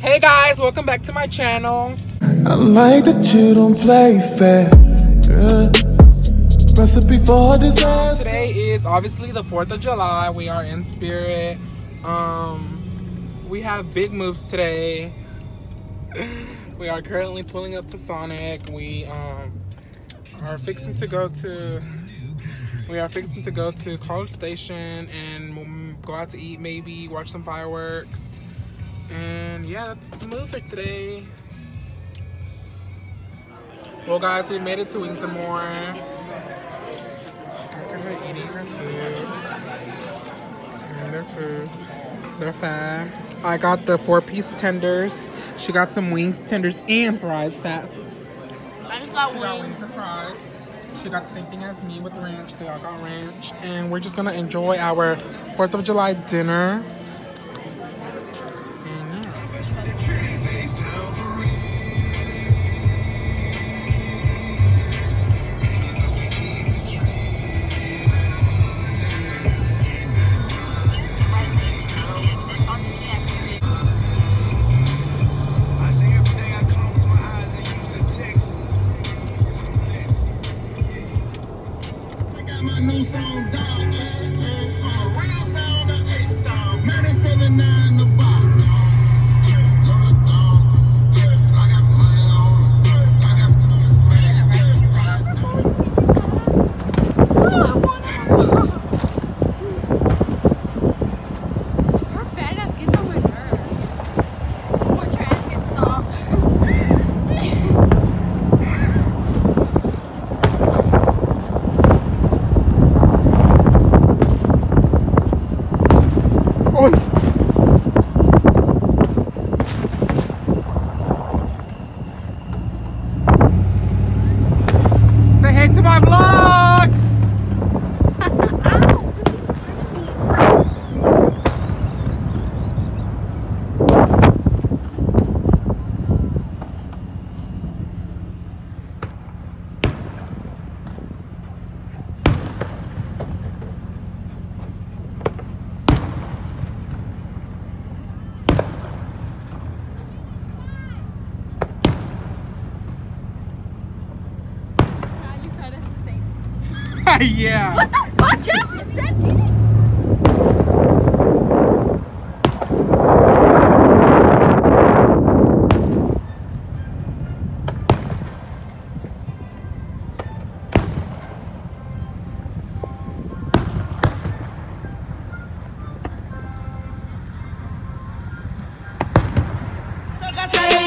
Hey guys, welcome back to my channel. I like that you don't play fair. Recipe for disaster. Today is obviously the 4th of July. We are in Spirit. We have big moves today. We are currently pulling up to Sonic. We are fixing to go to College Station and go out to eat, maybe watch some fireworks. And yeah, that's the move for today. Well guys, we made it to Wings and More. Look at her eating her food. And their food. They're fat. I got the 4-piece tenders. She got some wings, tenders, and fries fast. I just got wings and fries. She got the same thing as me with ranch. They all got ranch. And we're just gonna enjoy our 4th of July dinner. My new song, dog. Real sound of H-Town. 97.9 the box. I got money on. Her fat ass gets on my nerves. Watch her ass get soft. Say hey to my vlog! You fat ass stink. Yeah. What the fuck? Jasmine said get it. So that's